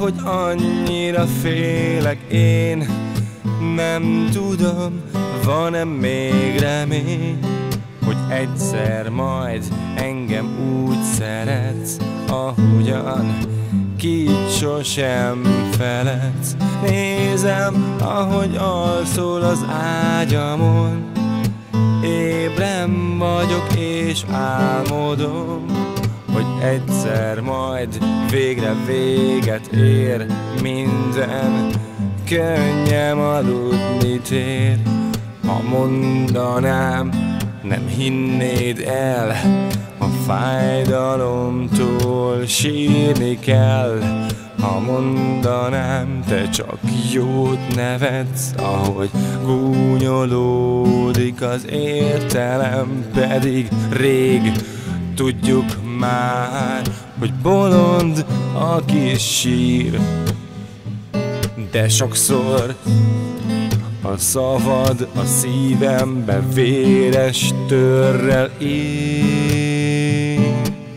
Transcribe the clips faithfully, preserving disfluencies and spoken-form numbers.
ahogy annyira félek én. Nem tudom, van-e még remény, hogy egyszer majd engem úgy szeretsz, ahogyan ki sosem feledsz. Nézem, ahogy alszol az ágyamon, ébren vagyok és álmodom, hogy egyszer majd végre véget ér minden, könnyem aludni tér. Ha mondanám, nem hinnéd el, a fájdalomtól sírni kell. Ha mondanám, te csak jót nevetsz, ahogy gúnyolódik az értelem, pedig rég tudjuk már, hogy bolond a kis sír. De sokszor a szavad a szívembe véres törrel ér.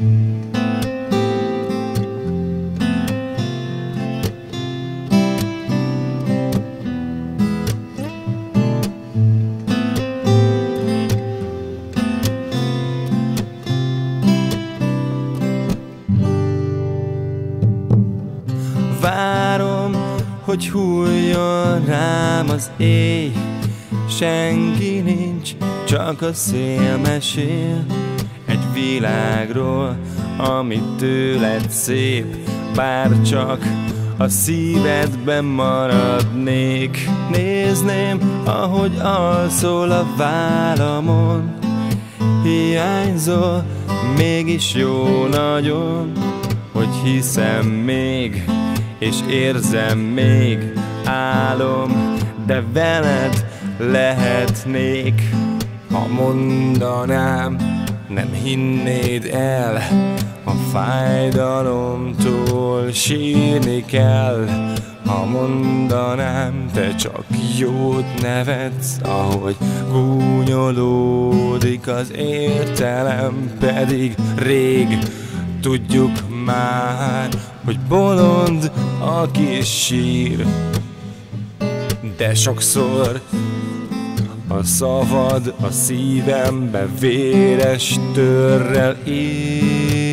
Várom, hogy hulljon rám az éj, senki nincs, csak a szél mesél egy világról, ami tőled szép. Bár csak a szívedben maradnék, nézném, ahogy alszol a vállamon. Hiányzol, mégis jó nagyon, hogy hiszem még, és érzem még, álom, de veled lehetnék. Ha mondanám, nem hinnéd el, a fájdalomtól sírni kell. Ha mondanám, te csak jót nevetsz, ahogy gúnyolódik az értelem, pedig rég tudjuk már, hogy bolond a kis sír. De sokszor a szavad a szívembe véres törrel ér.